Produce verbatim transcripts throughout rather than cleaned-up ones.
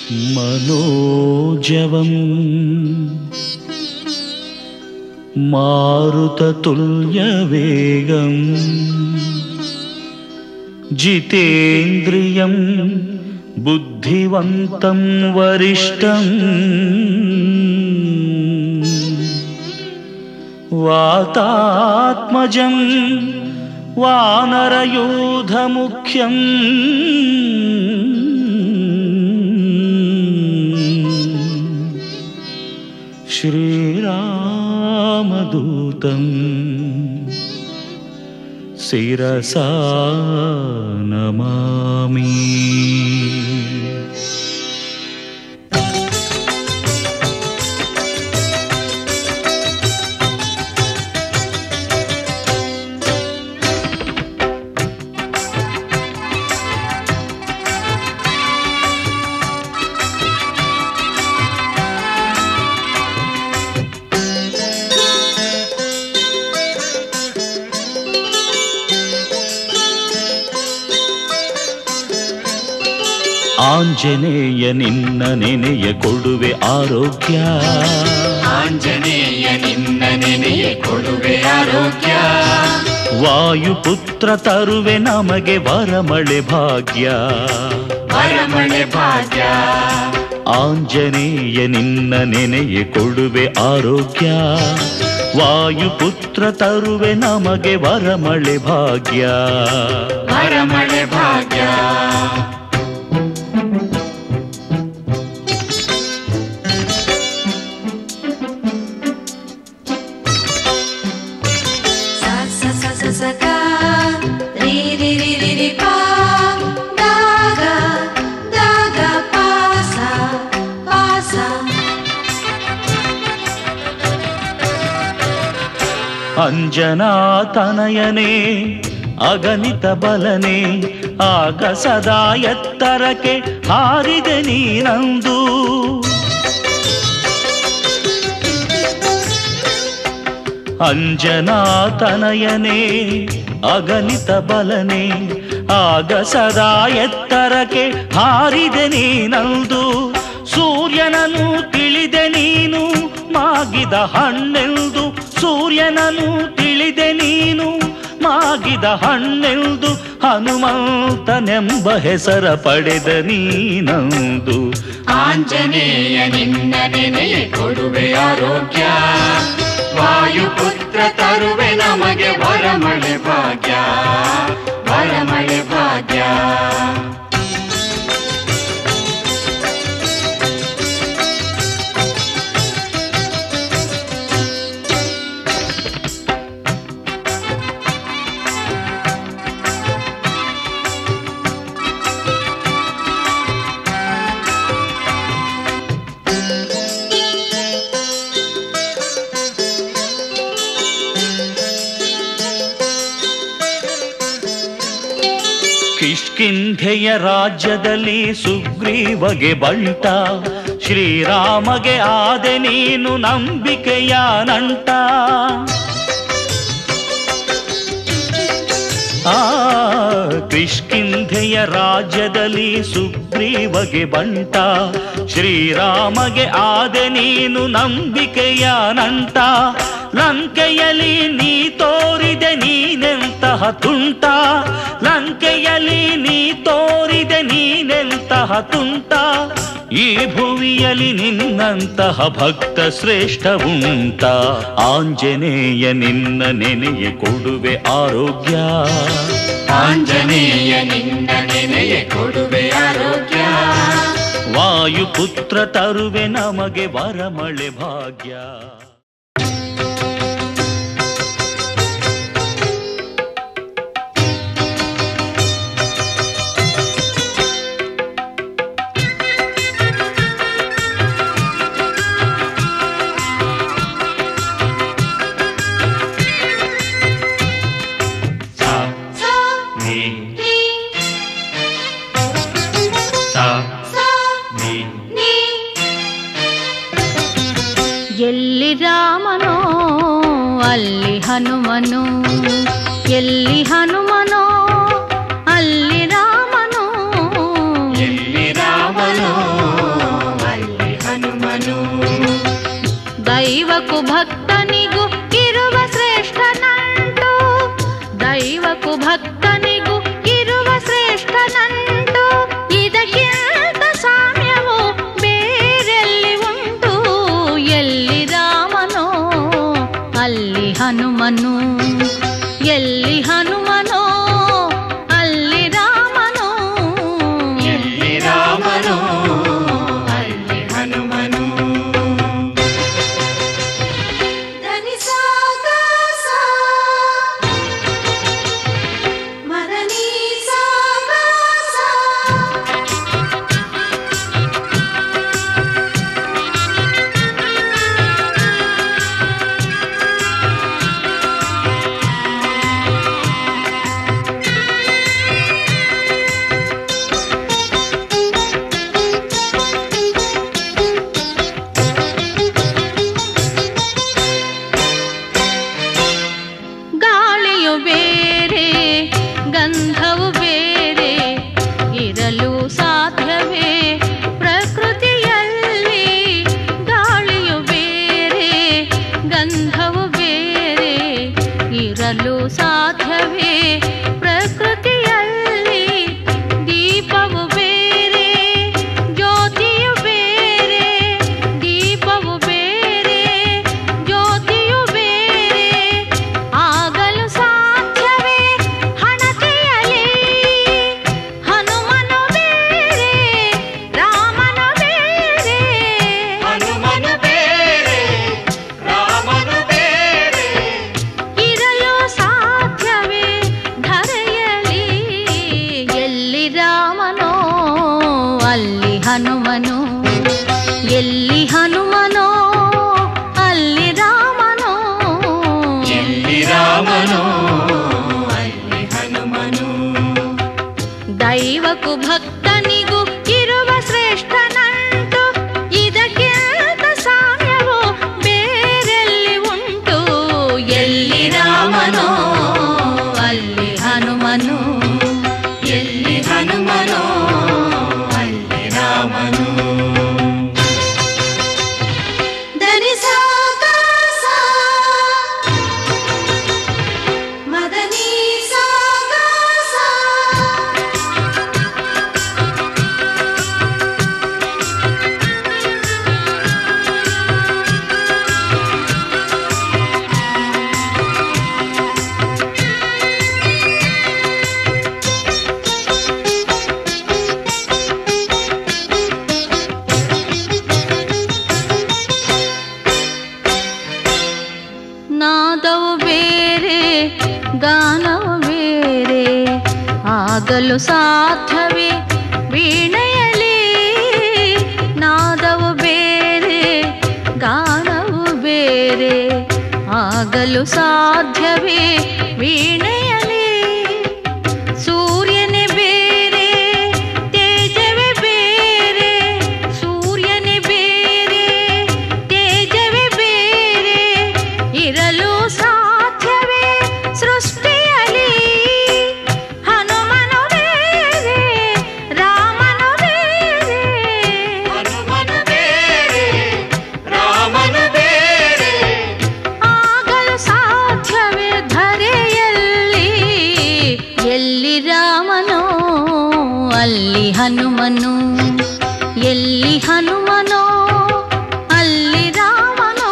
मनोजवं मारुततुल्यवेगं जितेन्द्रियं बुद्धिवन्तं वरिष्ठं वातात्मजं वानरयूथमुख्यं श्रीरामदूतं शिरसा नमामि। ಆಂಜನೇಯ ನಿನ್ನ ನೆನೆಯ ಕೊಡುವೆ ಆರೋಗ್ಯ, ಆಂಜನೇಯ ನಿನ್ನ ನೆನೆಯ ಕೊಡುವೆ ಆರೋಗ್ಯ. ವಾಯುಪುತ್ರ ತರುವೆ ನಮಗೆ ವರಮಳೆ ಭಾಗ್ಯ, ವರಮಳೆ ಭಾಗ್ಯ. ಆಂಜನೇಯ ನಿನ್ನ ನೆನೆಯ ಕೊಡುವೆ ಆರೋಗ್ಯ, ವಾಯುಪುತ್ರ ತರುವೆ ನಮಗೆ ವರಮಳೆ ಭಾಗ್ಯ, ವರಮಳೆ ಭಾಗ್ಯ. ಅಂಜನಾ ತನಯನೇ ಅಗಣಿತ ಬಲನೆ, ಆಗ ಸದಾ ಎತ್ತರಕ್ಕೆ ಹಾರಿದೆ ನೀನಂದು. ಅಂಜನಾ ತನಯನೇ ಅಗಣಿತ ಬಲನೆ, ಆಗ ಸದಾ ಎತ್ತರಕ್ಕೆ ಹಾರಿದೆ ನೀನಂದು. ಸೂರ್ಯನನ್ನು ತಿಳಿದೆ ನೀನು ಮಾಗಿದ ಹಣ್ಣೆಂದು, ಸೂರ್ಯನನ್ನು ತಿಳಿದೆ ನೀನು ಮಾಗಿದ ಹಣ್ಣೆಂದು. ಹನುಮಂತನೆಂಬ ಹೆಸರ ಪಡೆದ ನೀನಂದು. ಆಂಜನೇಯ ನಿನ್ನ ನೆನೆಯ ಕೊಡುವೆ ಆರೋಗ್ಯ, ವಾಯುಪುತ್ರ ತರುವೆ ನಮಗೆ ವರಮಳೆ ಭಾಗ್ಯ, ವರಮಳೆ ಭಾಗ್ಯ. ಕಿಷ್ಕಿಂಧೆಯ ರಾಜ್ಯದಲ್ಲಿ ಸುಗ್ರೀವಗೆ ಬಂಟ, ಶ್ರೀರಾಮಗೆ ಆದೆ ನೀನು ನಂಬಿಕೆಯ ನಂಟ. ಆ ಕಿಷ್ಕಿಂಧೆಯ ರಾಜ್ಯದಲ್ಲಿ ಸುಗ್ರೀವಗೆ ಬಂಟ, ಶ್ರೀರಾಮಗೆ ಆದೆ ನೀನು ನಂಬಿಕೆಯ ನಂಟ. ಲಂಕೆಯಲ್ಲಿ ನೀ ತೋರಿದೆ ನೀನೆಂತಹ ತುಂಟ, ಲಂಕೆಯಲ್ಲಿ ನೀ ತೋರಿದೆ ನೀನೆಂತಹ ತುಂಟ. ಈ ಭುವಿಯಲ್ಲಿ ನಿನ್ನಂತಹ ಭಕ್ತ ಶ್ರೇಷ್ಠ ಉಂಟ. ಆಂಜನೇಯ ನಿನ್ನ ನೆನೆಯ ಕೊಡುವೆ ಆರೋಗ್ಯ, ಆಂಜನೇಯ ನಿನ್ನ ನೆನೆಯ ಕೊಡುವೆ ಆರೋಗ್ಯ. ವಾಯುಪುತ್ರ ತರುವೆ ನಮಗೆ ವರಮಳೆ ಭಾಗ್ಯ. ಎಲ್ಲಿ ರಾಮನೋ ಅಲ್ಲಿ ಹನುಮನು, ಎಲ್ಲಿ ಹನುಮನೋ ಅಲ್ಲಿ ರಾಮನು, ಎಲ್ಲಿ ರಾಮನೋ ದೈವಕ್ಕೂ ಭಕ್ತನಿಗೂ ಇರುವ ಶ್ರೇಷ್ಠ ನಂಟು, ದೈವಕ್ಕೂ ಭಕ್ತನಿಗೂ ಇರುವ ಶ್ರೇಷ್ಠ ನಂಟು, ಇದಕ್ಕಿಂತ ಸಾಮ್ಯವು ಬೇರೆಲ್ಲಿ ಉಂಟು. ಎಲ್ಲಿ ರಾಮನೋ ಅಲ್ಲಿ ಹನುಮನು, ಎಲ್ಲಿ ಹನುಮನೋ ಅಲ್ಲಿ ರಾಮನೋ, ಎಲ್ಲಿ ರಾಮನೋ ಅಲ್ಲಿ ಹನುಮನು. ಸಾಧ್ಯವೇ ಪ್ರಕೃತಿಯಲ್ಲಿ, ದೀಪವು ಬೇರೆ ಜ್ಯೋತಿಯು ಬೇರೆ, ದೀಪವು ಬೇರೆ ಜ್ಯೋತಿಯು ಬೇರೆ, ಆಗಲು ಸಾಧ್ಯವೇ ಹಣತೆಯಲಿ. ಹನುಮನು ಬೇರೆ ರಾಮನು ಬೇರೆ, ಹನುಮನು ಬೇರೆ ರಾಮನು ಬೇರೆ, ಇರಲು ಸಾಧ್ಯವೇ ಧರೆಯಲಿ. ಎಲ್ಲಿ ರಾಮನೋ ಅಲ್ಲಿ ಹನುಮನು, ಎಲ್ಲಿ ಹನುಮನೋ ಅಲ್ಲಿ ರಾಮನೋ, ಎಲ್ಲಿ ರಾಮನೋ ಅಲ್ಲಿ ಹನುಮನು. ದೈವಕ್ಕೂ ಭಕ್ತನಿಗೂ ಇರುವ ಶ್ರೇಷ್ಠ ನಂಟು, ಇದಕ್ಕಿಂತ ಸಾಮ್ಯವು ಬೇರೆಲ್ಲಿ ಉಂಟು. ಎಲ್ಲಿ ರಾಮನೋ ಅಲ್ಲಿ ಹನುಮನು, ಎಲ್ಲಿ ಹನುಮನೋ ಅಲ್ಲಿ ರಾಮನು. ನಾದವು ಬೇರೆ ಗಾನವು ಬೇರೆ, ಆಗಲು ಸಾಧ್ಯವೇ ವೀಣೆಯಲಿ. ನಾದವು ಬೇರೆ ಗಾನವು ಬೇರೆ, ಆಗಲು ಸಾಧ್ಯವೇ ವೀಣೆಯಲಿ. ಸೂರ್ಯನೇ ಬೇರೆ ತೇಜವೇ ಬೇರೆ, ಸೂರ್ಯನೇ ಬೇರೆ ತೇಜವೇ ಬೇರೆ, ಇರಲು ಸಾಧ್ಯವೇ ಸೃಷ್ಟಿಯಲಿ. ಹನುಮನು ಬೇರೆ ರಾಮನು ಬೇರೆ, ಹನುಮನು ಬೇರೆ ರಾಮನು ಬೇರೆ, ಆಗಲು ಸಾಧ್ಯವೇ ಧರೆಯಲ್ಲಿ. ಎಲ್ಲಿ ರಾಮನೋ ಅಲ್ಲಿ ಹನುಮನು, ಎಲ್ಲಿ ಹನುಮನೋ ಅಲ್ಲಿ ರಾಮನೋ,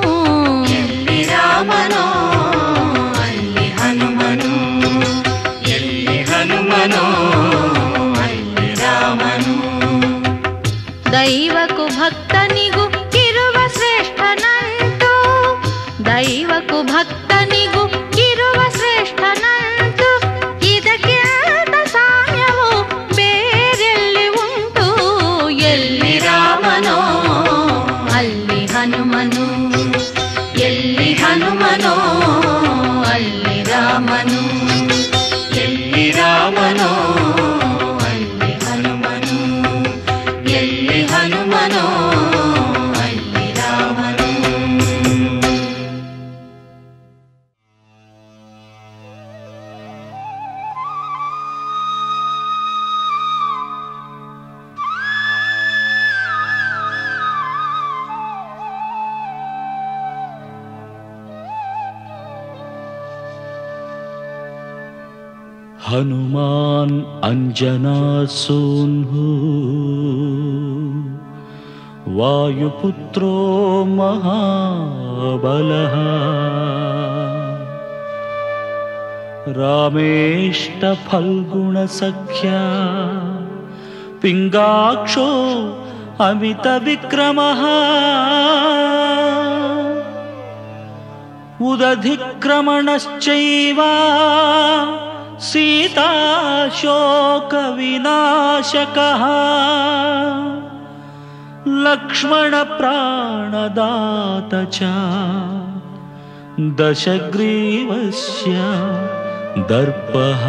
ಎಲ್ಲಿ ರಾಮನೋ ಅಲ್ಲಿ ಹನುಮನು, ಎಲ್ಲಿ ಹನುಮನೋ ಅಲ್ಲಿ ರಾಮನು. ದೈವಕ್ಕೂ ಭಕ್ತನಿಗೂ ಇರುವ ಶ್ರೇಷ್ಠ ನಂಟು, ದೈವಕ್ಕೂ ಭಕ್ತನಿಗೂ ಇರುವ ಶ್ರೇಷ್ಠ ನಂಟು, ಇದಕ್ಕಿಂತ ಸಾಮ್ಯವು ಬೇರೆಲ್ಲಿ ಉಂಟು. ಎಲ್ಲಿ ಎಲ್ಲಿ ಹನುಮಾನ್ ಅಂಜನಾ ಸೂನು ವಾಯುಪುತ್ರೋ ಮಹಾಬಲಃ ರಾಮೇಷ್ಟ ಫಲ್ಗುಣ ಸಖ್ಯ ಪಿಂಗಾಕ್ಷೋ ಅಮಿತ ವಿಕ್ರಮಃ ಉದಧಿಕ್ರಮಣಶ್ಚೈವ ಸೀತಾ ಶೋಕ ವಿನಾಶಕಃ ಲಕ್ಷ್ಮಣ ಪ್ರಾಣದಾತ ಚ ದಶಗ್ರೀವಸ್ಯ ದರ್ಪಃ.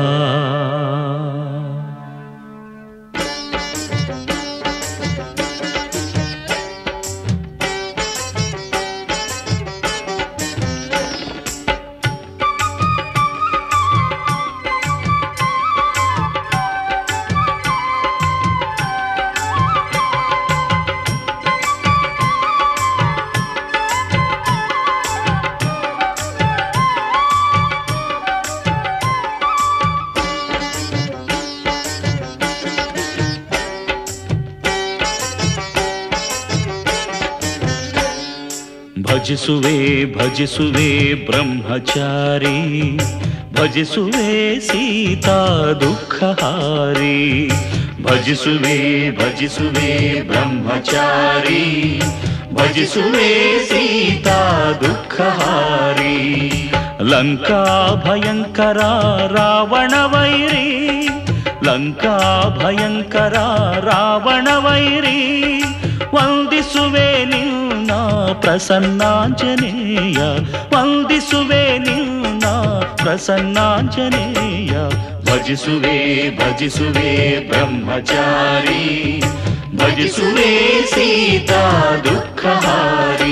ಭಜಿಸುವೆ ಭಜಿಸುವೆ ಬ್ರಹ್ಮಚಾರಿ ಭಜಿಸುವೆ ಸೀತಾ ದುಃಖಹಾರಿ. ಭಜಿಸುವೆ ಭಜಿಸುವೆ ಬ್ರಹ್ಮಚಾರಿ ಭಜಿಸುವೆ ಸೀತಾ ದುಃಖಹಾರಿ. ಲಂಕಾ ಭಯಂಕರ ರಾವಣ ವೈರಿ ಲಂಕಾ ಭಯಂಕರ ರಾವಣ ವೈರಿ. ವಂದಿಸುವೆ ನಿನ್ನ ಪ್ರಸನ್ನಾಂಜನೇಯ ವಂದಿಸುವೆ ನಿನ್ನ ಪ್ರಸನ್ನಾಂಜನೇಯ. ಭಜಿಸುವೆ ಭಜಿಸುವೆ ಬ್ರಹ್ಮಚಾರಿ ಭಜಿಸುವೆ ಸೀತಾ ದುಃಖಹಾರಿ.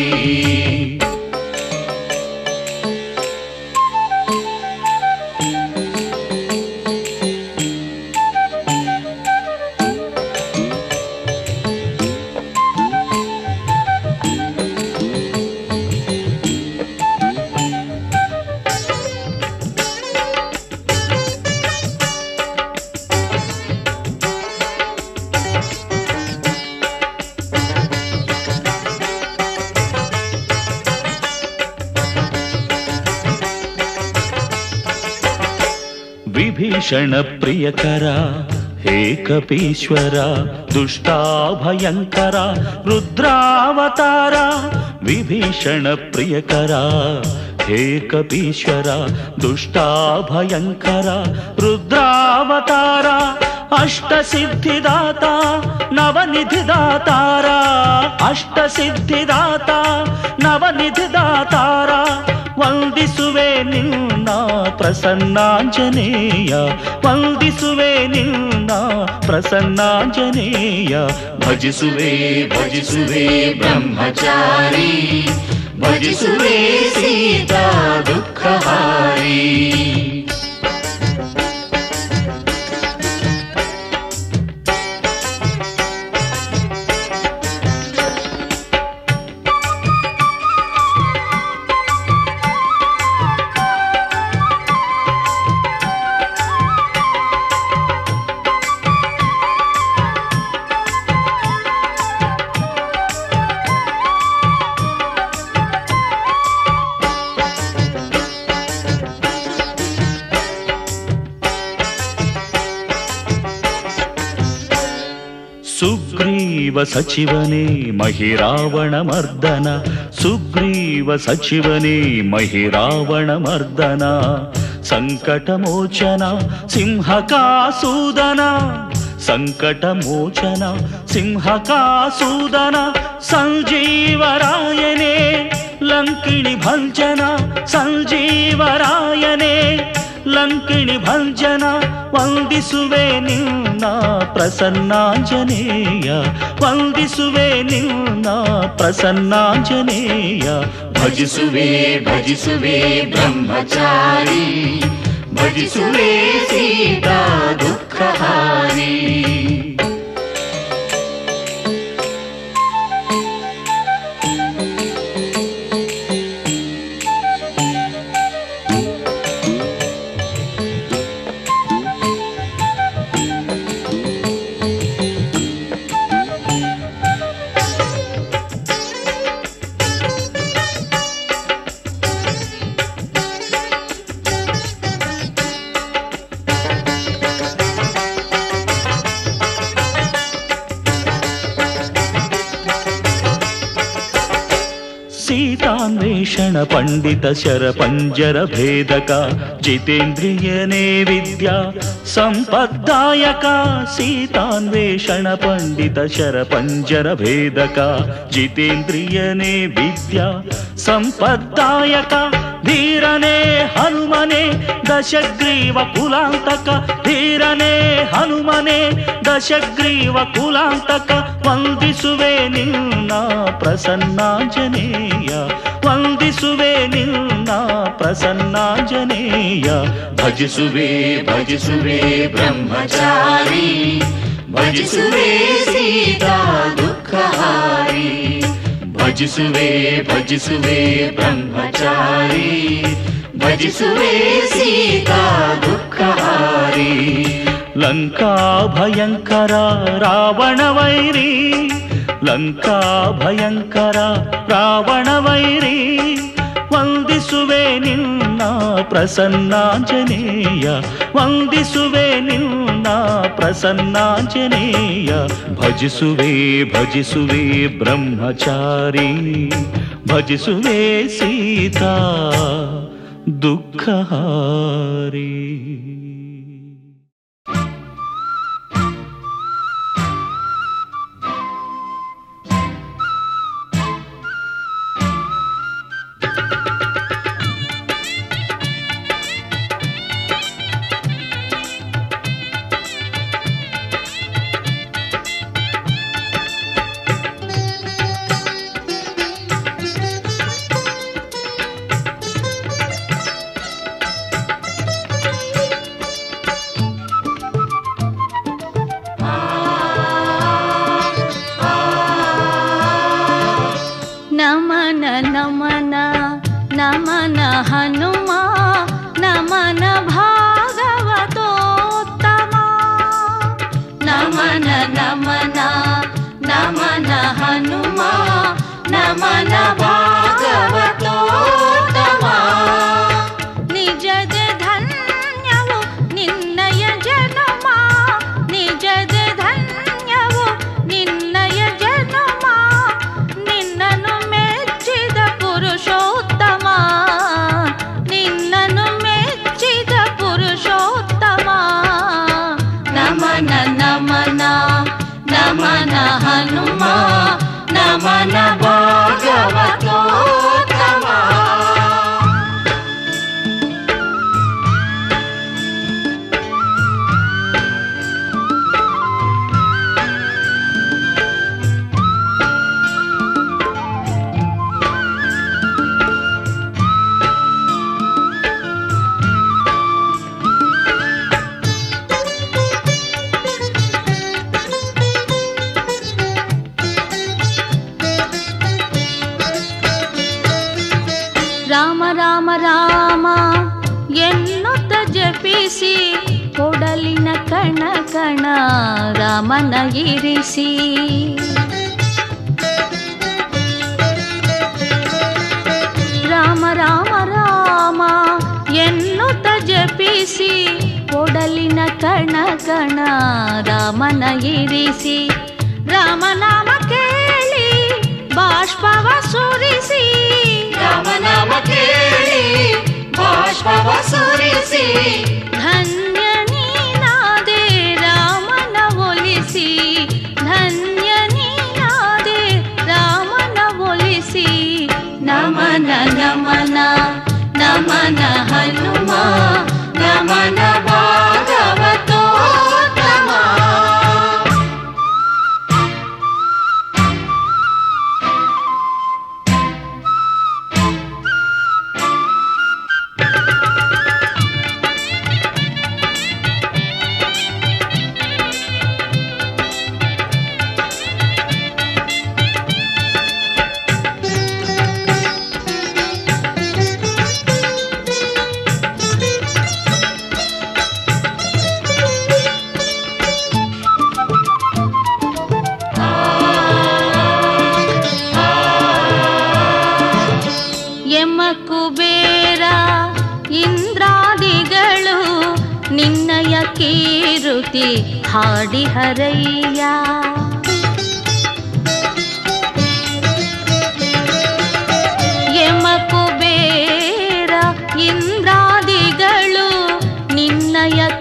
ವಿಭೀಷಣ ಪ್ರಿಯಕರ ಹೇ ಕಪೀಶ್ವರ ದುಷ್ಟಾ ಭಯಂಕರ ರುದ್ರಾವತಾರ. ವಿಭೀಷಣ ಪ್ರಿಯಕರ ಹೇ ಕಪೀಶ್ವರ ದುಷ್ಟಾ ಭಯಂಕರ ರುದ್ರಾವತಾರ. ಅಷ್ಟಸಿದ್ಧಿದಾತ ನವನಿಧಿದಾತಾರ ಅಷ್ಟಸಿದ್ಧಿದಾತ ನವನಿಧಿದಾತಾರ. ವಂದಿಸುವೆ ನಿನ್ನ ಪ್ರಸನ್ನಾಂಜನೇಯ ವಂದಿಸುವೆ ನಿನ್ನ ಪ್ರಸನ್ನಾಂಜನೇಯ. ಭಜಿಸುವೆ ಭಜಿಸುವೆ ಬ್ರಹ್ಮಚಾರಿ ಭಜಿಸುವೆ ಸೀತಾ ದುಃಖಹಾರಿ. ಸುಗ್ರೀವ ಸಚಿವನೇ ಮಹಿರಾವಣ ಮರ್ದನ ಸುಗ್ರೀವ ಸಚಿವನೇ ಮಹಿರಾವಣ ಮರ್ದನ. ಸಂಕಟ ಮೋಚನ ಸಿಂಹಕಾಸೂದನ ಸಂಕಟ ಮೋಚನ ಸಿಂಹಕಾಸೂದನ. ಸಂಜೀವರಾಯನೇ ಲಂಕಿಣಿ ಭಂಜನ ಸಂಜೀವರಾಯನೇ ಲಂಕಿಣಿ ಭಂಜನ. ವಂದಿಸುವೆ ನಿನ್ನ ಪ್ರಸನ್ನಾಂಜನೇಯ ವಂದಿಸುವೆ ನಿನ್ನ ಪ್ರಸನ್ನಾಂಜನೇಯ. ಭಜಿಸುವೆ ಭಜಿಸುವೆ ಬ್ರಹ್ಮಚಾರಿ ಭಜಿಸುವೆ ಸೀತಾ ದುಃಖಹಾರಿ. ಜಿತಾನ್ವೇಷಣ ಪಂಡಿತ ಶರಪಂಜರ ಭೇದಕ ಜಿತೇಂದ್ರಿಯನೇ ವಿದ್ಯಾ ಸಂಪದ್ದಾಯಕ ಸೀತಾನ್ವೇಷಣ ಪಂಡಿತ ಶರಪಂಜರ ಭೇದಕ ಜಿತೇಂದ್ರಿಯನೇ ವಿದ್ಯಾ ಸಂಪದ್ದಾಯಕ ಧೀರನೇ ಹನುಮನೆ ದಶಗ್ರೀವ ಕುಲಾಂತಕ ಧೀರನೇ ಹನುಮನೆ ದಶಗ್ರೀವ ಕುಲಾಂತಕ ವಂದಿಸುವೆ ನಿನ್ನ ಪ್ರಸನ್ನಾಂಜನೇಯ ವಂದಿಸುವೆ ನಿನ್ನ ಪ್ರಸನ್ನಾಂಜನೇಯ ಭಜಿಸುವೆ ಭಜಿಸುವೆ ಬ್ರಹ್ಮಚಾರಿ ಭಜಿಸುವೆ ಸೀತಾ ದುಃಖಹಾರಿ ಭಜಿಸುವೆ ಭಜಿಸುವೆ ಬ್ರಹ್ಮಚಾರಿ ಭಜಿಸುವೆ ಸೀತಾ ದುಃಖಹಾರಿ ಲಂಕಾ ಭಯಂಕರ ರಾವಣ ವೈರಿ ಲಂಕಾ ಭಯಂಕರ ರಾವಣ ವೈರಿ ವಂದಿಸುವೆ ನಿನ್ನ ಪ್ರಸನ್ನಾಂಜನೇಯ ವಂದಿಸುವೆ ನಿನ್ನ ಪ್ರಸನ್ನಾಂಜನೇಯ ಭಜಿಸುವೆ ಭಜಿಸುವೆ ಬ್ರಹ್ಮಚಾರಿ ಭಜಿಸುವೆ ಸೀತಾ ದುಃಖಹಾರಿ. ನಮನ ಹನುಮ ನಮನ ಭಾಗವತೋತ್ತಮ ನಮನ ನಮನ ನಮನ ಹನುಮ ನಮನ ಭಾಗವತೋತ್ತಮ ನಿಜದ ಧನ್ಯವು ನಿನ್ನಯ ಜನುಮ ನಿಜದ ಧನ್ಯವು ನಿನ್ನಯ ಜನುಮ ನಿನ್ನನು ಮೆಚ್ಚಿದ ಪುರುಷೋತ್ತಮ ನಿನ್ನನು ಮೆಚ್ಚಿದ ಪುರುಷೋತ್ತಮ ನಮನ ನಮನ ನಮನ ಹನುಮ ನಮನ ಭಾಗವತೋತ್ತಮ. ರಾಮ ರಾಮ ರಾಮ ಎನ್ನುತ್ತ ಜಪಿಸಿ ಕೊಡಲಿನ ಕಣ ಕಣ ರಾಮನ ಇರಿಸಿ ರಾಮ ರಾಮ ರಾಮ ಎನ್ನುತ್ತ ಜಪಿಸಿ ಕೊಡಲಿನ ಕಣ ಕಣ ರಾಮನ ಇರಿಸಿ ರಾಮನಾಮ ಕೇಳಿ ಬಾಷ್ಪವ ಸುರಿಸಿ ರಾಮನಾಮ ಕೇಳಿ ಬಾಷ್ಪವ ಸುರಿಸಿ ಧನ್ಯ ನೀನಾದೆ ರಾಮನ ಒಲಿಸಿ ಧನ್ಯ ನೀನಾದೆ ರಾಮನ ಒಲಿಸಿ ನಮನ ನಮನ ನಮನ ಹನುಮ ನಮನ ಭಾಗವತೋತ್ತಮ. ಯಮ ಕುಬೇರ ಇಂದ್ರಾದಿಗಳು ನಿನ್ನಯ ಕೀರುತಿ ಹಾಡಿ ಹರಯ್ಯ ಯಮ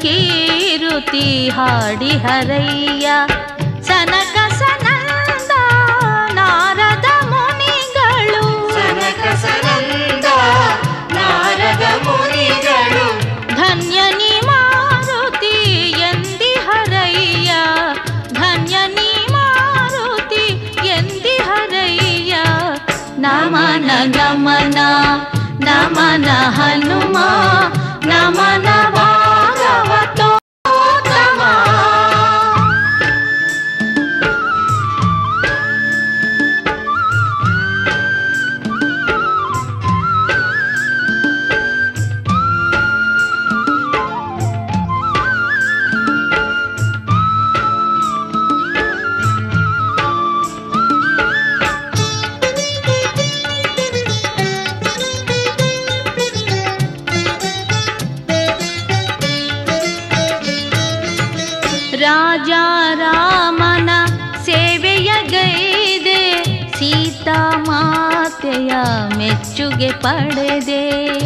ಕೀರುತಿ ಹಾಡಿ ಹರಯ್ಯ. ಸನಕ ಸನಂದ ನಾರದ ಮುನಿಗಳು ಸನಕ ಸನಂದ ನಾರದ ಮುನಿಗಳು ಧನ್ಯ ನೀ ಮಾರುತಿ ಎಂದಿ ಹರಯ್ಯ. ಧನ್ಯ ನೀ ಮಾರುತಿ ಎಂದಿ ಹರಯ್ಯ. ನಮನ ನಮನ ನಮನ ಹನುಮ ನಮನ ಭಾಗವತೋತ್ತಮ. ರಾಜ ರಾಮನ ಸೇವೆಯ ಗೈದೆ ಸೀತಾ ಮಾತೆಯ ಮೆಚ್ಚುಗೆ ಪಡೆದೆ.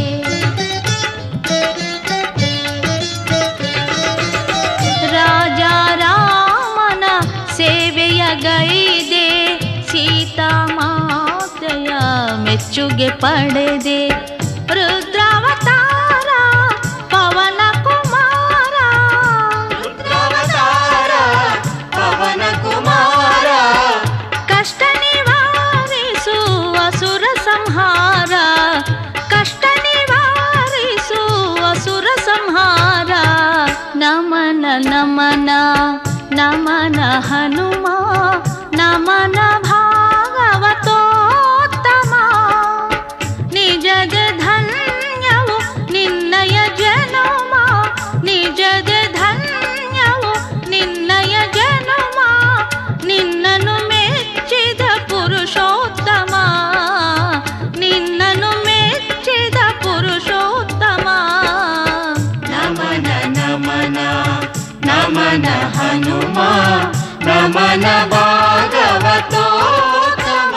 ರಾಜ ರಾಮನ ಸೇವೆಯ ಗೈದೆ ಸೀತಾ ಮಾತೆಯ ಮೆಚ್ಚುಗೆ ಪಡೆದೆ. ರುದ್ರಾವತಾರ ಪವನ ಕುಮಾರ ರುದ್ರಾವತಾರ ಪವನ ಕುಮಾರ ಕಷ್ಟ ನಿವಾರಿಸು ಅಸುರ ಸಂಹಾರ. ಕಷ್ಟ ನಿವಾರಿಸು ಅಸುರ ಸಂಹಾರ. ನಮನ ನಮನ ನಮನ ಹನುಮ ನಮನ ಭಾಗವತೋತ್ತಮ. ನಿಜದ ಧನ್ಯವು ನಿನ್ನಯ ಜನುಮ ನಿಜದ ಧನ್ಯವು ನಿನ್ನಯ ಜನುಮ. ನಿನ್ನನು ಮೆಚ್ಚಿದ ಪುರುಷೋತ್ತಮ ನಿನ್ನನು ಮೆಚ್ಚಿದ ಪುರುಷೋತ್ತಮ. ನಮನ ನಮನ ನಮನ ಹನುಮ ನಮನ ಭಾಗವತೋತ್ತಮ.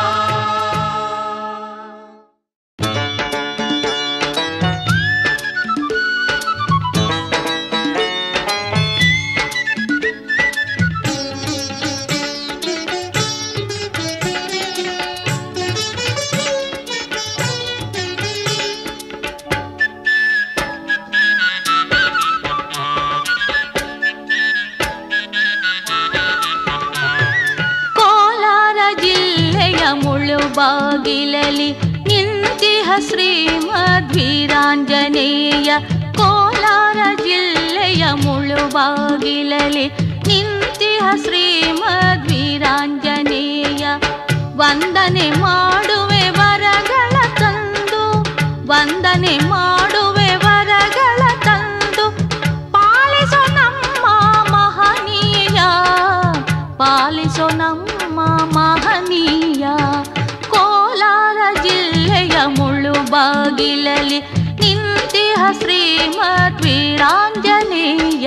ಬಾಗಿಲಲಿ ನಿಂತಿಹ ಶ್ರೀಮದ್ವೀರಾಂಜನೇಯ. ಕೋಲಾರ ಜಿಲ್ಲೆಯ ಮುಳುಬಾಗಿಲಲಿ ನಿಂತಿಹ ಶ್ರೀಮದ್ವೀರಾಂಜನೇಯ. ವಂದನೆ ಮಾಡುವೆ ವರಗಳ ತಂದು ವಂದನೆ ಮಾಡುವೆ ವರಗಳ ತಂದು. ಪಾಲಿಸೋ ನಮ್ಮ ಮಹನೀಯ ಪಾಲಿಸೋ ನಮ್ಮ ಮಹನೀಯ. ಕೋಲಾರ ಜಿಲ್ಲೆಯ ಮುಳುಬಾಗಿಲಲಿ ನಿಂತಿಹ ಶ್ರೀಮದ್ವೀರಾಂಜನೇಯ.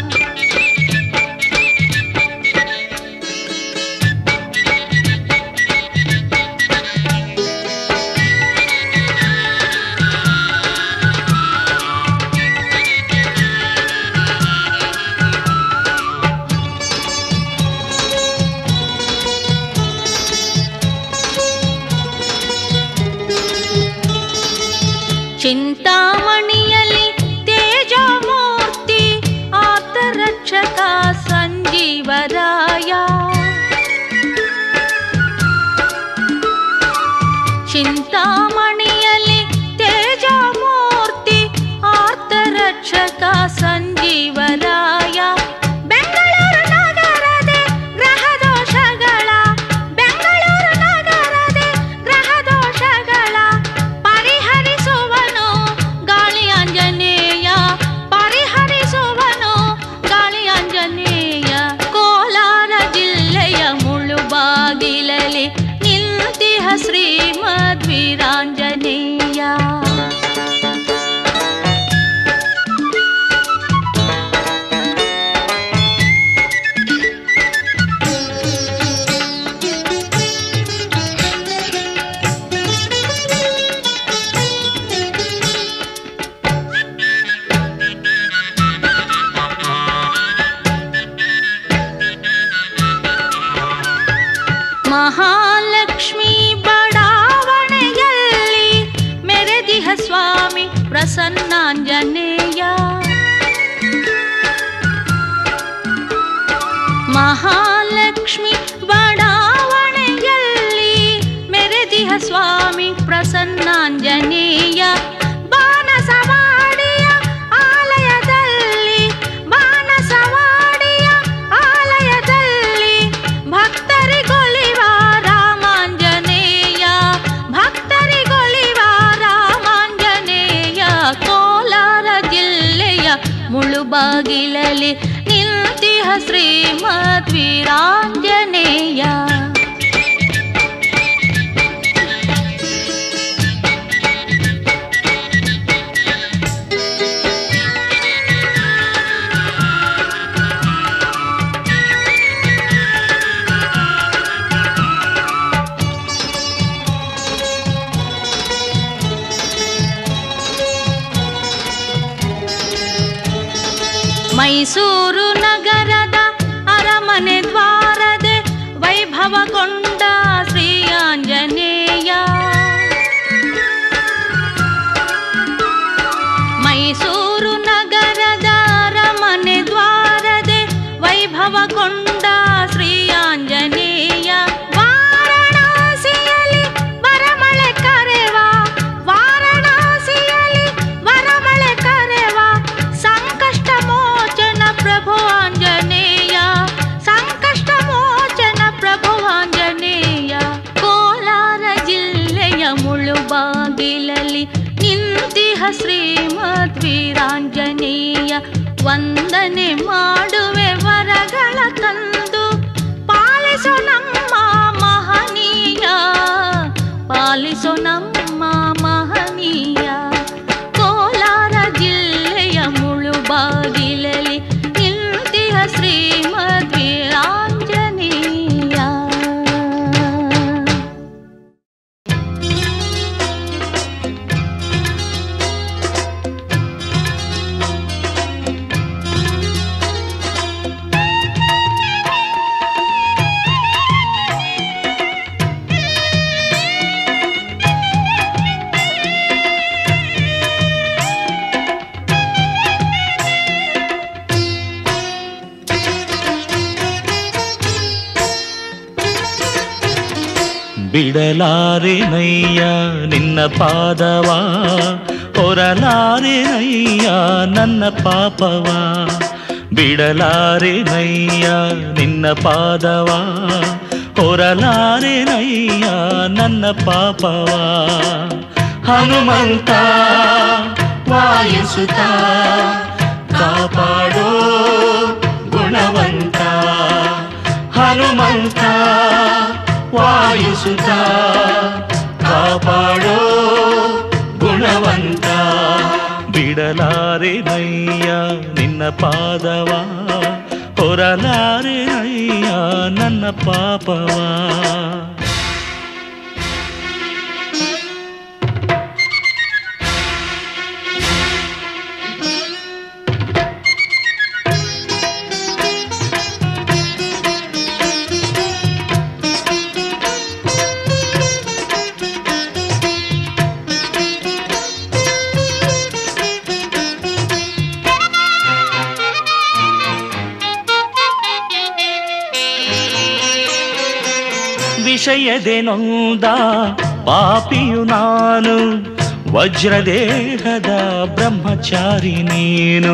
ಚಿಂತಾಮಣಿಯಲ್ಲಿ ತೇಜಮೂರ್ತಿ ಆಪ್ತರಕ್ಷಕ ಸಂಜೀವರಾಯ. ಚಿಂತಾಮಣಿಯಲ್ಲಿ ತೇಜಮೂರ್ತಿ ಆಪ್ತರಕ್ಷಕ ಸಂಜೀವರಾಯ. ಬೆಂಗಳೂರು ನಗರದ ಗ್ರಹ ದೋಷಗಳ ಬೆಂಗಳೂರು ನಗರದ ಗ್ರಹ ದೋಷಗಳ ಪರಿಹರಿಸುವನು ಗಾಳಿ ಆಂಜನೇಯ. ಪರಿಹರಿಸುವನು ಗಾಳಿ ಆಂಜನೇಯ. ಕೋಲಾರ ಜಿಲ್ಲೆಯ ಮುಳುಬಾಗಿಲಲಿ ನಿಂತಿಹ ಶ್ರೀಮದ್ವೀರಾಂಜನೇಯ. ಮಹಾಲಕ್ಷ್ಮಿ ಬಡಾವಣೆಯಲ್ಲಿ ಮೆರೆದಿಹ ಸ್ವಾಮಿ ಪ್ರಸನ್ನಾಂಜನೇಯ. ಮಹಾಲಕ್ಷ್ಮಿ ಬಡಾವಣೆಯಲ್ಲಿ ಮೆರೆದಿಹ ಸ್ವಾಮಿ ಪ್ರಸನ್ನಾಂಜನೇಯ. ಬಾಣಸವಾಡಿಯ ಆಲಯದಲ್ಲಿ ಬಾಣಸವಾಡಿಯ ಆಲಯದಲ್ಲಿ ಭಕ್ತರಿಗೊಲಿವ ರಾಮಾಂಜನೇಯ ಭಕ್ತರಿಗೊಲಿವ ರಾಮಾಂಜನೇಯ. ಕೋಲಾರ ಜಿಲ್ಲೆಯ ಮುಳುಬಾಗಿಲಲ್ಲಿ ನಿಂತಿಹ ಶ್ರೀಮದ್ ವೀರಾಂಜನೇಯ. ಮೈಸೂರು ನಗರದ ಅರಮನೆ ದ್ವಾರದೆ ವೈಭವಗೊಂಡ ಶ್ರೀ ಆಂಜನೇಯ. ಮೈಸೂರು ನಗರದ ಅರಮನೆ ದ್ವಾರದೆ ವೈಭವಗೊಂಡ ಶ್ರೀ ಆಂಜನೇಯ. ವಾರಣಾಸಿಯಲ್ಲಿ ವರಮಳೆ ಕರೆವ ವಾರಣಾಸಿಯಲ್ಲಿ ವರಮಳೆ ಕರೆವ ಸಂಕಷ್ಟ ಮೋಚನ ಪ್ರಭು ಆಂಜನೇಯ ಸಂಕಷ್ಟ ಮೋಚನ ಪ್ರಭು ಆಂಜನೇಯ. ಕೋಲಾರ ಜಿಲ್ಲೆಯ ಮುಳುಬಾಗಿಲಲ್ಲಿ ನಿಂತಿಹ ಶ್ರೀಮದ್ ವೀರಾಂಜನೇಯ. ವಂದನೆ ಮಾಡುವೆ ವರಗಳ ತಂದು ಪಾಲಿಸೋ ನಮ್ಮ ಮಹನೀಯ ಪಾಲಿಸೋ ನಮ್ಮ ಮಹನೀಯ. ಕೋಲಾರ ಜಿಲ್ಲೆಯ ಮುಳುಬಾಗಿಲಲ್ಲಿ ನಿಂತಿಹ ಶ್ರೀಮದ್ ವೀರಾಂಜನೇಯ. ಬಿಡಲಾರೆನಯ್ಯ ನಿನ್ನ ಪಾದವ ಹೊರಲಾರೆನಯ್ಯ ನನ್ನ ಪಾಪವ. ಬಿಡಲಾರೆನಯ್ಯ ನಿನ್ನ ಪಾದವ ಹೊರಲಾರೆನಯ್ಯ ನನ್ನ ಪಾಪವ. ಹನುಮಂತ ವಾಯುಸುತ ಕಾಪಾಡೋ ಗುಣವಂತ. ಹನುಮಂತ ವಾಯುಸುತ ಕಾಪಾಡೋ ಗುಣವಂತ. ಬಿಡಲಾರೆನಯ್ಯ ನಿನ್ನ ಪಾದವ ಹೊರಲಾರೆನಯ್ಯ ನನ್ನ ಪಾಪವ. ವಿಷಯದೆ ನೊಂದ ಪಾಪಿಯು ನಾನು ವಜ್ರದೇಹದ ಬ್ರಹ್ಮಚಾರಿ ನೀನು.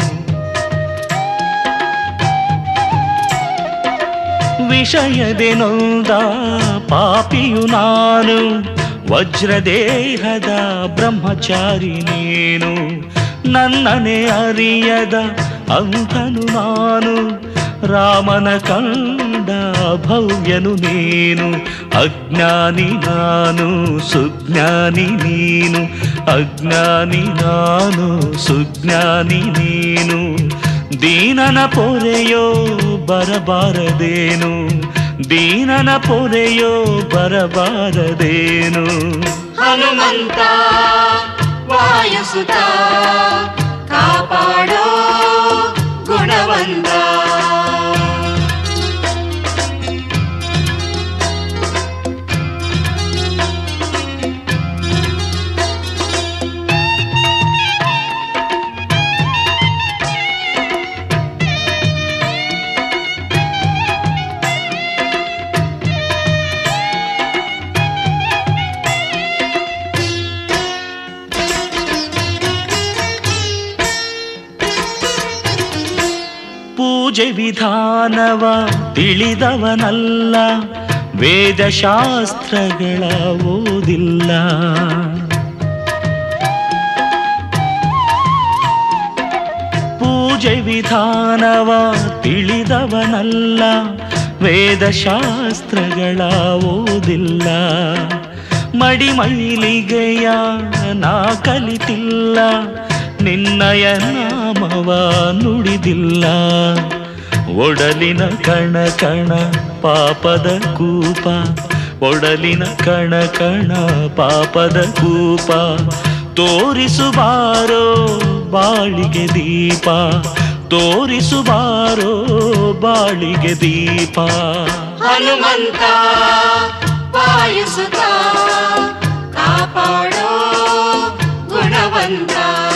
ವಿಷಯದೆ ನೊಂದ ಪಾಪಿಯು ನಾನು ವಜ್ರದೇಹದ ಬ್ರಹ್ಮಚಾರಿ ನೀನು. ನನ್ನನೆ ಅರಿಯದ ಅಂತನು ನಾನು ರಾಮನ ಕಂಡ ಭವ್ಯನು ನೀನು. ಅಜ್ಞಾನಿ ನಾನು ಸುಜ್ಞಾನಿ ನೀನು ಅಜ್ಞಾನಿ ನಾನು ಸುಜ್ಞಾನಿ ನೀನು. ದೀನನ ಪೊರೆಯೋ ಬರಬಾರದೇನು ದೀನನ ಪೊರೆಯೋ ಬರಬಾರದೇನು. ಹನುಮಂತ ವಾಯುಸುತ ಕಾಪಾಡೋ ಗುಣವಂತ. ವಿಧಾನವ ತಿಳಿದವನಲ್ಲ, ವೇದಶಾಸ್ತ್ರಗಳ ಓದಿಲ್ಲ. ಪೂಜೆ ವಿಧಾನವ ತಿಳಿದವನಲ್ಲ, ವೇದಶಾಸ್ತ್ರಗಳ ಓದಿಲ್ಲ. ಮಡಿಮೈಲಿಗೆಯ ನಾ ಕಲಿತಿಲ್ಲ, ನಿನ್ನಯ ನಾಮವ ನುಡಿದಿಲ್ಲ. ಒಡಲಿನ ಕಣ ಕಣ ಪಾಪದ ಕೂಪ, ಒಡಲಿನ ಕಣ ಕಣ ಪಾಪದ ಕೂಪ. ತೋರಿಸುಬಾರೋ ಬಾಳಿಗೆ ದೀಪ, ತೋರಿಸುಬಾರೋ ಬಾಳಿಗೆ ದೀಪ. ಹನುಮಂತ ವಾಯುಸುತ ಕಾಪಾಡೋ ಗುಣವಂತ.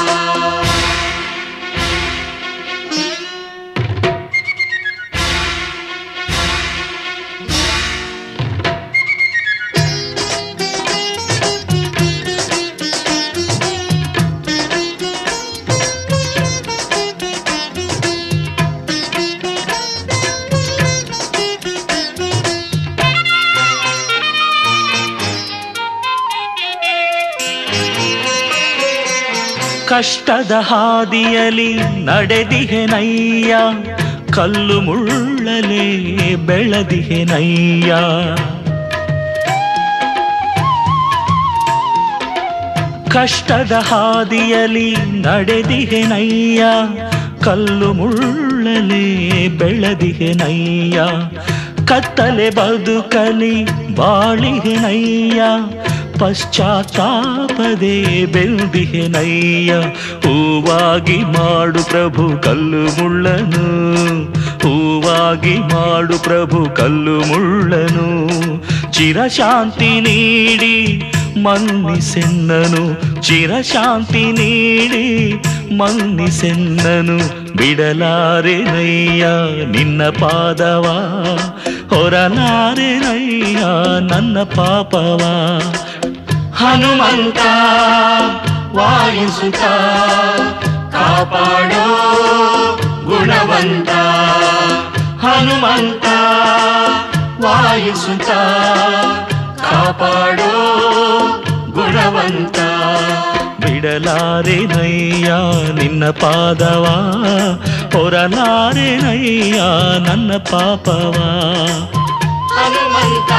ಕಷ್ಟದ ಹಾದಿಯಲಿ ನಡೆದಿಹೆನಯ್ಯ, ಕಲ್ಲು ಮುಳ್ಳಲೇ ಬೆಳೆದಿಹೆನಯ್ಯ. ಕಷ್ಟದ ಹಾದಿಯಲಿ ನಡೆದಿಹೆನಯ್ಯ, ಕಲ್ಲು ಮುಳ್ಳಲೇ ಬೆಳೆದಿಹೆನಯ್ಯ. ಕತ್ತಲೆ ಬದುಕಲಿ ಬಾಳಿಹೆನಯ್ಯ, ಪಶ್ಚಾತ್ತಾಪದೇ ಬೆಂದಿಹೆನಯ್ಯ. ಹೂವಾಗಿ ಮಾಡು ಪ್ರಭು ಕಲ್ಲು ಮುಳ್ಳನು, ಹೂವಾಗಿ ಮಾಡು ಪ್ರಭು ಕಲ್ಲು ಮುಳ್ಳನು. ಚಿರಶಾಂತಿ ನೀಡಿ ಮನ್ನಿಸೆನ್ನನು, ಚಿರಶಾಂತಿ ನೀಡಿ ಮನ್ನಿಸೆನ್ನನು. ಬಿಡಲಾರೆನಯ್ಯ ನಿನ್ನ ಪಾದವ, ಹೊರಲಾರೆನಯ್ಯ ನನ್ನ ಪಾಪವ. ಹನುಮಂತ ವಾಯುಸುತ ಕಾಪಾಡೋ ಗುಣವಂತ. ಹನುಮಂತ ವಾಯುಸುತ ಕಾಪಾಡೋ ಗುಣವಂತ. ಬಿಡಲಾರೆನಯ್ಯ ನಿನ್ನ ಪಾದವ, ಹೊರಲಾರೆನಯ್ಯ ನನ್ನ ಪಾಪವ. ಹನುಮಂತ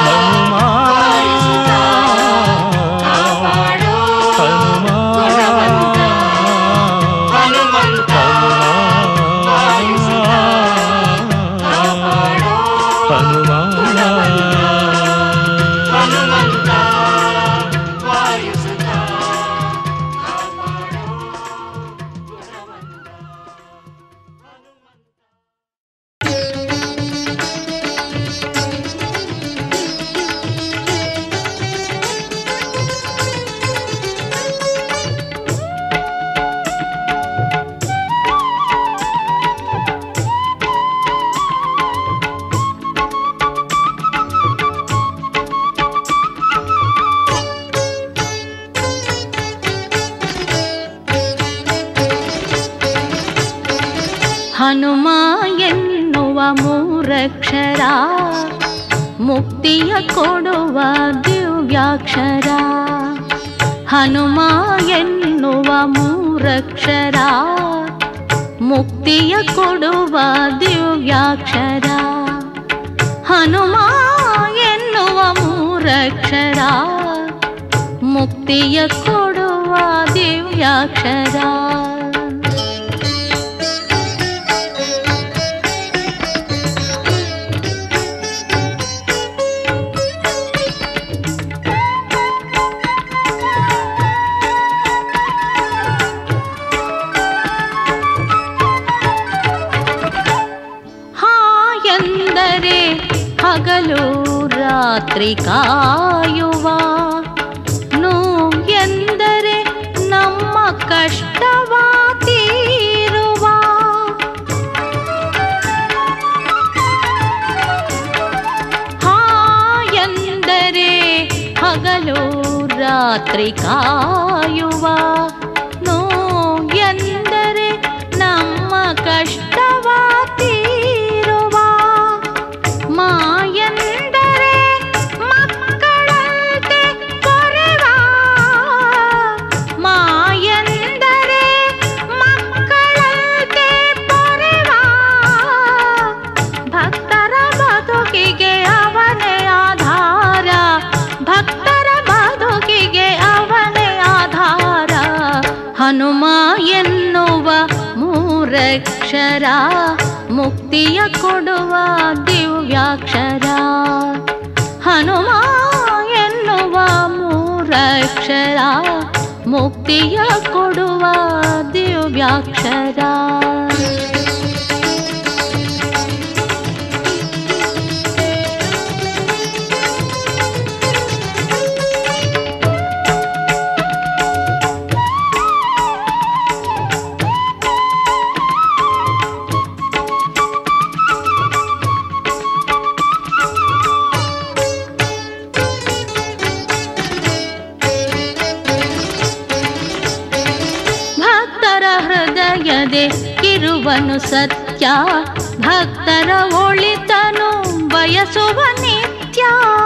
ಹನುಮ ಕಾಪಾಡೋ ಗುಣವಂತ. ಹನುಮಂತ ವಾಯುಸುತ ಕಾಪಾಡೋ ಗುಣವಂತ. ಹನುಮಂತ ವಾಯುಸುತ ಕಾಪಾಡೋ ಗುಣವಂತ. ಹನುಮ ಎನ್ನುವ ಮೂರಕ್ಷರ, ಮುಕ್ತಿಯ ಕೊಡುವ ದಿವ್ಯಾಕ್ಷರ. ಹನುಮ ಎನ್ನುವ ಮೂರಕ್ಷರ, ಮುಕ್ತಿಯ ಕೊಡುವ ದಿವ್ಯಾಕ್ಷರ. ಹನುಮ ಎನ್ನುವ ಮೂರಕ್ಷರ, ಮುಕ್ತಿಯ ಕೊಡುವ ದಿವ್ಯಾಕ್ಷರ. ಹಗಲು ರಾತ್ರಿ ಕಾಯುವ, ನೋ ಎಂದರೆ ನಮ್ಮ ಕಷ್ಟವ ತೀರುವ. ಹಾ ಎಂದರೆ ಹಗಲು ರಾತ್ರಿ ಕಾಯುವ, ನೋ ಎಂದರೆ ನಮ್ಮ ಕಷ್ಟವ ತೀರುವ. ಭಕ್ತರ ಬದುಕಿಗೆ ಅವನೇ ಆಧಾರ, ಭಕ್ತರ ಬದುಕಿಗೆ ಅವನೇ ಆಧಾರ. ಹನುಮ ಎನ್ನುವ ಮೂರಕ್ಷರ ಮುಕ್ತಿಯ ಕೊಡುವ ದಿವ್ಯಾಕ್ಷರ. ಹನುಮ ಎನ್ನುವ ಮೂರಕ್ಷರ ಮುಕ್ತಿಯ ಕೊಡುವ ದಿವ್ಯಾಕ್ಷರ. ಇರುವನು ಸತ್ಯ, ಭಕ್ತರ ಒಳಿತನು ಬಯಸುವ ನಿತ್ಯ.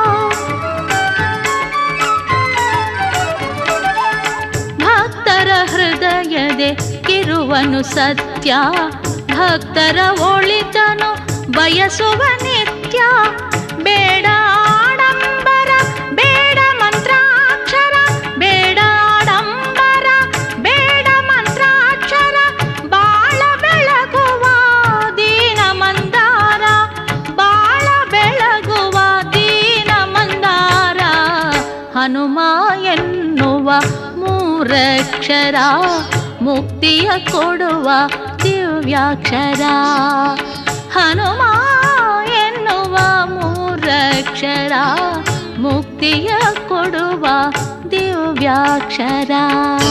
ಭಕ್ತರ ಹೃದಯದೆ ಇರುವನು ಸತ್ಯ, ಭಕ್ತರ ಒಳಿತನು ಬಯಸುವ ನಿತ್ಯ. ಬೇಡ ಆಡಂಬರ ಬೇಡ ಮಂತ್ರಾಕ್ಷರ, ಬೇಡ ಆಡಂಬರ ಬೇಡ ಮಂತ್ರಾಕ್ಷರ, ಬಾಳ ಬೆಳಗುವ ದೀನ ಮಂದಾರ, ಬಾಳ ಬೆಳಗುವ ದೀನ ಮಂದಾರ. ಹನುಮ ಎನ್ನುವ ಮೂರಕ್ಷರ ಮುಕ್ತಿಯ ಕೊಡುವ ದಿವ್ಯಾಕ್ಷರ. ಹನುಮ ಎನ್ನುವ ಮೂರಕ್ಷರ ಮುಕ್ತಿಯ ಕೊಡುವ ದಿವ್ಯಾಕ್ಷರ.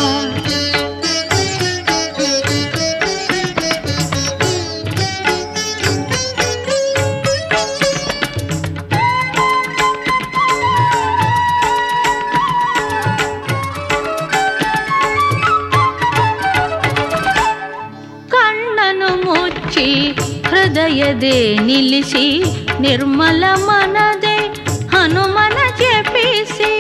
ಹೃದಯದೆ ನಿಲ್ಲಿಸಿ ನಿರ್ಮಲ ಮನದೆ ಹನುಮನ ಜಪಿಸಿ,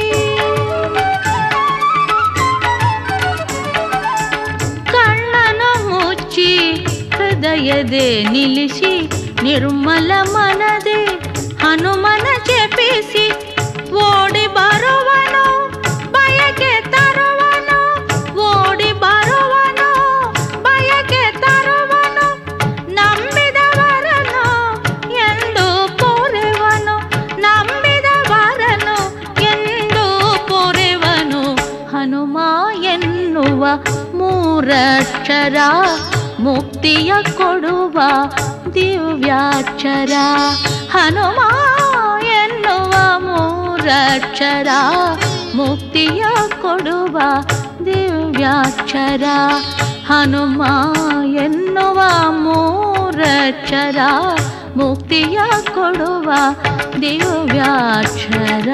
ಕಣ್ಣನು ಮುಚ್ಚಿ ಹೃದಯದೆ ನಿಲ್ಲಿಸಿ ನಿರ್ಮಲ ಮನದೆ ಹನುಮನ ಜಪಿಸಿ. ಓಡಿ ಬರುವನು ಬಯಕೆ ತರುವನು, ಓಡಿ ಬರುವನು ಬಯಕೆ ತರುವನು, ನಂಬಿದವರನು ಎಂದು ಪೊರೆವನು, ನಂಬಿದವರನು ಎಂದು ಪೊರೆವನು. ಹನುಮ ಎನ್ನುವ ಮೂರಕ್ಷರ ಮುಕ್ತಿಯ ಕೊಡುವ ದಿವ್ಯಾಕ್ಷರ. ಹನುಮ ಎನ್ನುವ ಮೂರಕ್ಷರ ಮುಕ್ತಿಯ ಕೊಡುವ ದಿವ್ಯಾಕ್ಷರ. ಹನುಮ ಎನ್ನುವ ಮೂರಕ್ಷರ ಮುಕ್ತಿಯ ಕೊಡುವ ದಿವ್ಯಾಕ್ಷರ.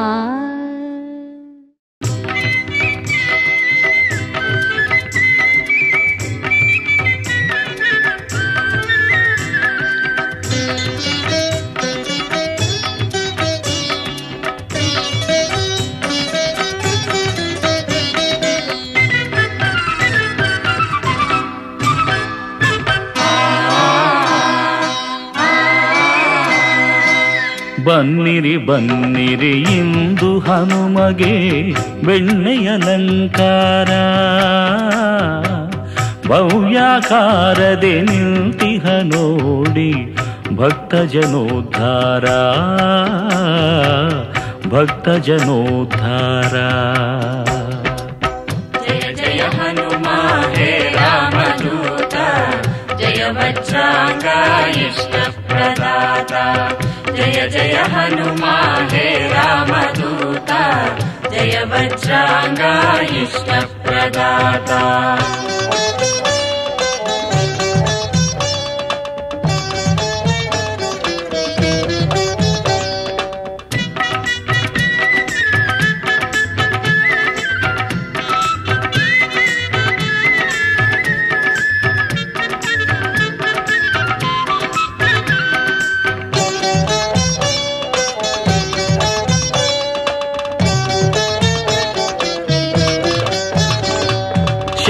ಬನ್ನಿರಿ ಬನ್ನಿರಿ ಇಂದು ಹನುಮಗೆ ಬೆಣ್ಣೆಯಲಂಕಾರ, ಭವ್ಯಾಕಾರದೆ ನಿಂತಿಹ ನೋಡಿ ಭಕ್ತ ಜನೋದ್ಧಾರ, ಭಕ್ತ ಜನೋದ್ಧಾರ. ಜಯ ಜಯ ಹನುಮ ಹೇ ರಾಮದೂತ, ಜಯ ವಜ್ರಾಂಗ ಇಷ್ಟ ಪ್ರದಾತ. ಜಯ ಜಯ ಹನುಮ ಹೇ ರಾಮದೂತ, ಜಯ ವಜ್ರಾಂಗ ಇಷ್ಟ ಪ್ರದಾತ.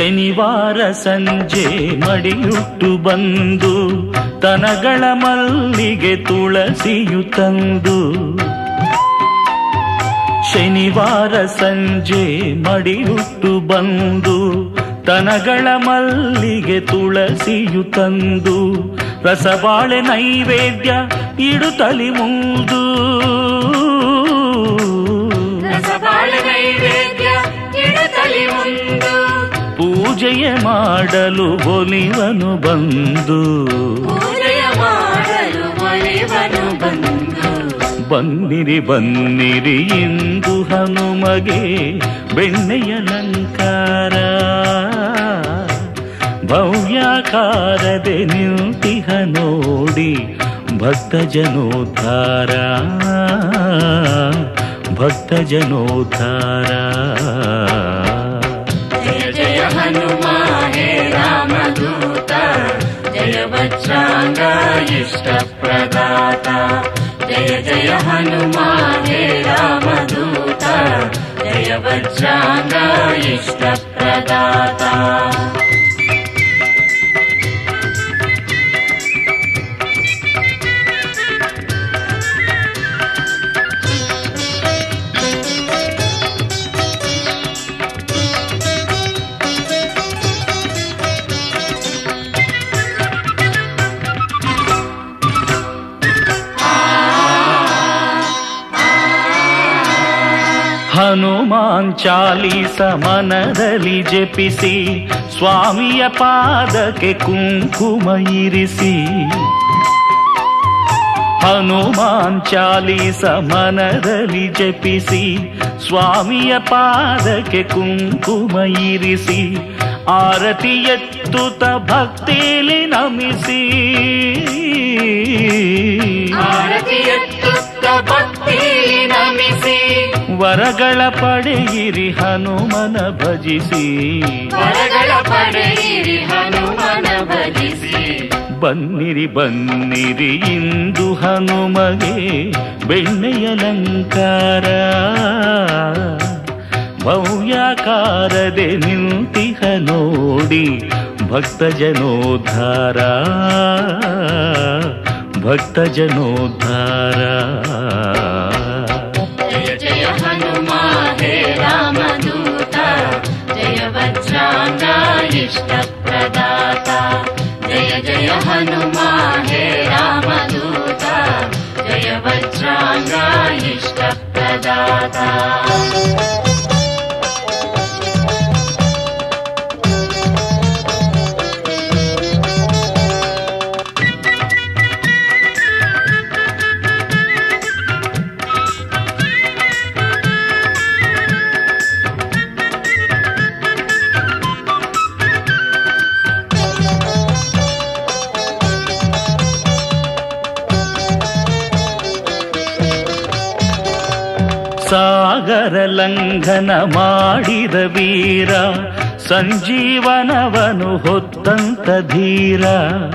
ಶನಿವಾರ ಸಂಜೆ ಮಡಿಯುಟ್ಟು ಬಂದು ತನಗಳ ಮಲ್ಲಿಗೆ ತುಳಸಿಯು ತಂದು ಶನಿವಾರ ಸಂಜೆ ಮಡಿಯುಟ್ಟು ಬಂದು ತನಗಳ ಮಲ್ಲಿಗೆ ತುಳಸಿಯು ತಂದು ರಸಬಾಳೆ ನೈವೇದ್ಯ ಇಡುತ್ತಲಿ ಮುಂದು ರಸಬಾಳೆ ನೈವೇದ್ಯ ಇಡುತ್ತಲಿ ಮುಂದು ಪೂಜೆಯ ಮಾಡಲು ಒಲಿವನು ಬಂದು ಪೂಜೆಯ ಮಾಡಲು ಒಲಿವನು ಬಂದು ಬನ್ನಿರಿ ಬನ್ನಿರಿ ಇಂದು ಹನುಮಗೆ ಬೆಣ್ಣೆಯಲಂಕಾರ ಭವ್ಯಾಕಾರದೆ ನಿಂತಿಹ ನೋಡಿ ಭಕ್ತ ಜನೋದ್ಧಾರ ಭಕ್ತ ಜನೋದ್ಧಾರ ಜಯ ಜಯ ಹನುಮ ಹೇ ರಾಮದೂತ ಜಯ ವಜ್ರಾಂಗ ಇಷ್ಟ ಪ್ರದಾತ ಜಯ ಜಯ ಹನುಮ ಹೇ ರಾಮದೂತ ಜಯ ವಜ್ರಾಂಗ ಇಷ್ಟ ಪ್ರದಾತ ಹನುಮಾನ್ ಚಾಲೀಸ ಮನದಲ್ಲಿ ಜಪಿಸಿ ಸ್ವಾಮಿಯ ಪಾದಕ್ಕೆ ಕುಂಕುಮ ಇರಿಸಿ ಹನುಮಾನ್ ಚಾಲೀಸ ಮನದಲ್ಲಿ ಜಪಿಸಿ ಸ್ವಾಮಿಯ ಪಾದಕ್ಕೆ ಕುಂಕುಮ ಇರಿಸಿ ಆರತಿ ಎತ್ತುತ್ತ ಭಕ್ತಿಲಿ ನಮಿಸಿ ಆರತಿ ಎತ್ತುತ್ತ ಭಕ್ತಿಲಿ ನಮಿಸಿ ವರಗಳ ಪಡೆಯಿರಿ ಹನುಮನ ಭಜಿಸಿ ವರಗಳ ಪಡೆಯಿರಿ ಹನುಮನ ಭಜಿಸಿ ಬನ್ನಿರಿ ಬನ್ನಿರಿ ಇಂದು ಹನುಮಗೆ ಬೆಣ್ಣೆಯಲಂಕಾರ ಭವ್ಯಾಕಾರದೆ ನಿಂತಿಹ ನೋಡಿ ಭಕ್ತ ಜನೋದ್ಧಾರ ಭಕ್ತ ಜನೋದ್ಧಾರ ಜಯ ಜಯ ಹನುಮ ಹೇ ರಾಮದೂತ ಜಯ ವಜ್ರಾಂಗ ಇಷ್ಟ ಪ್ರದಾತ ಜಯ ಜಯ ಹನುಮ ಹೇ ರಾಮದೂತ ಜಯ ವಜ್ರಾಂಗ ಇಷ್ಟ ಪ್ರದಾತ ಸಾಗರ ಲಂಘನ ಮಾಡಿದ ವೀರ ಸಂಜೀವನವನು ಹೊತ್ತಂತ ಧೀರ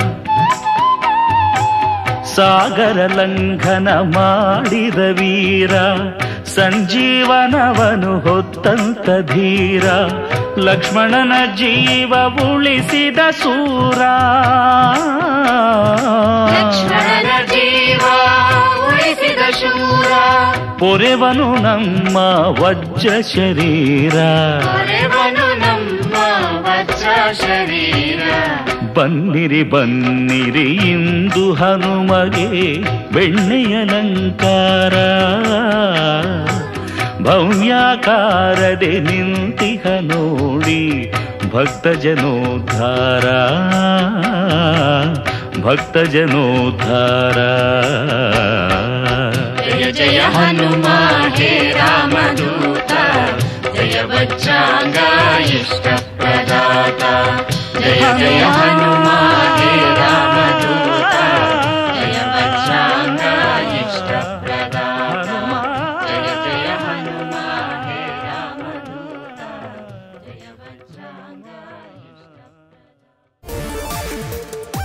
ಸಾಗರ ಲಂಘನ ಮಾಡಿದ ವೀರ ಸಂಜೀವನವನು ಹೊತ್ತಂತ ಧೀರ ಲಕ್ಷ್ಮಣನ ಜೀವ ಉಳಿಸಿದ ಸೂರ ಲಕ್ಷ್ಮಣನ ಜೀವ ಉಳಿಸಿದ ಶೂರ ಪೊರೆವನು ನಮ್ಮ ವಜ್ರ ಶರೀರ ಪೊರೆವನು ನಮ್ಮ ವಜ್ರ ಶರೀರ ಬನ್ನಿರಿ ಬನ್ನಿರಿ ಇಂದು ಹನುಮಗೆ ಬೆಣ್ಣೆಯಲಂಕಾರ ಭವ್ಯಾಕಾರದೆ ನಿಂತಿಹ ನೋಡಿ ಭಕ್ತ ಜನೋದ್ಧಾರ ಭಕ್ತ ಜನೋದ್ಧಾರ ಜಯ ಜಯ ಹನುಮ ಹೇ ರಾಮದೂತ ಜಯ ವಜ್ರಾಂಗ ಇಷ್ಟ ಪ್ರದಾತ ಜಯ ಜಯ ಹನುಮ ಹೇ ರಾಮದೂತ ಜಯ ವಜ್ರಾಂಗ ಇಷ್ಟ ಪ್ರದಾತ ಜಯ ಜಯ ಹನುಮ ಹೇ ರಾಮದೂತ ಜಯ ವಜ್ರಾಂಗ ಇಷ್ಟ